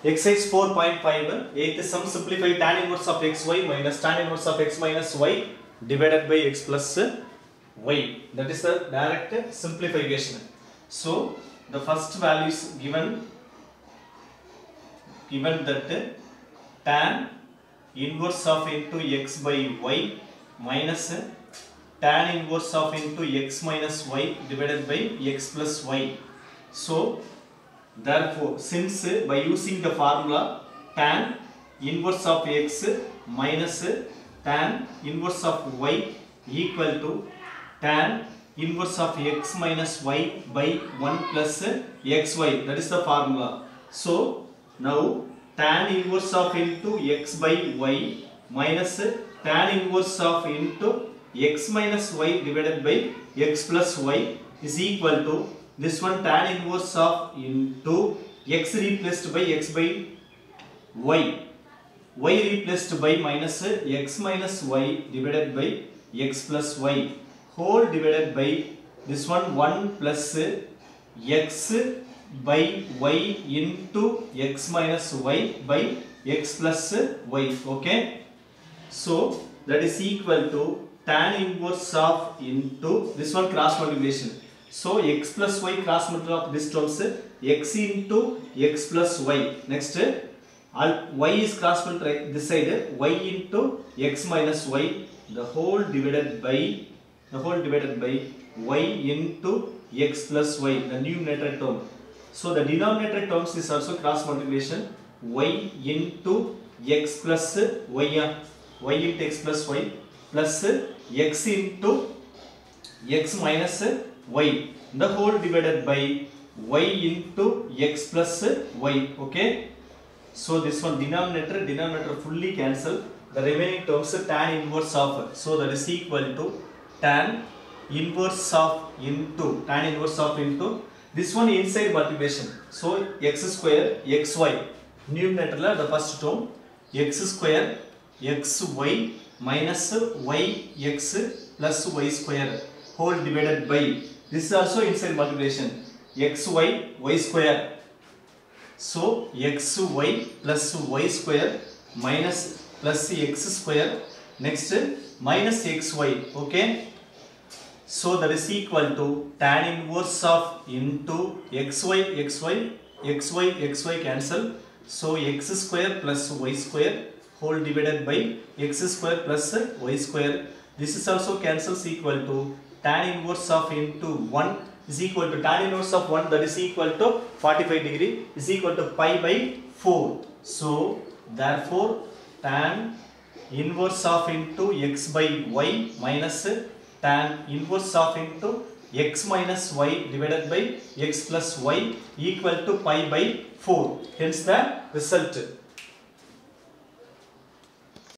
Exercise 4.5, eighth sum, simplify tan inverse of xy minus tan inverse of x minus y divided by x plus y. That is the direct simplification. So the first value is given that tan inverse of into x by y minus tan inverse of into x minus y divided by x plus y. So therefore, since by using the formula tan inverse of x minus tan inverse of y equal to tan inverse of x minus y by 1 plus xy, that is the formula. So now tan inverse of into x by y minus tan inverse of into x minus y divided by x plus y is equal to this one tan inverse of into x replaced by x by y replaced by minus x minus y divided by x plus y whole divided by this one 1 plus x by y into x minus y by x plus y. Okay, so that is equal to tan inverse of into this one cross multiplication. So x plus y cross multiply of this terms x into x plus y. Next y is cross multiply this side y into x minus y the whole divided by y into x plus y, the numerator term. So the denominator terms is also cross multiplication y into x plus y into x plus y plus x into x minus y the whole divided by y into x plus y. Okay, so this one denominator fully cancel, the remaining terms tan inverse of, so that is equal to tan inverse of into this one inside multiplication. So x square xy numerator la the first term x square xy minus y x plus y square whole divided by, this is also inside multiplication, xy y square. So xy plus y square minus plus x square, next minus xy. Okay, so that is equal to tan inverse of into xy cancel, so x square plus y square whole divided by x square plus y square. This is also cancels, equal to tan inverse of into 1 is equal to tan inverse of 1, that is equal to 45 degree is equal to pi by 4. So therefore tan inverse of into x by y minus tan inverse of into x minus y divided by x plus y equal to pi by 4. Hence the result.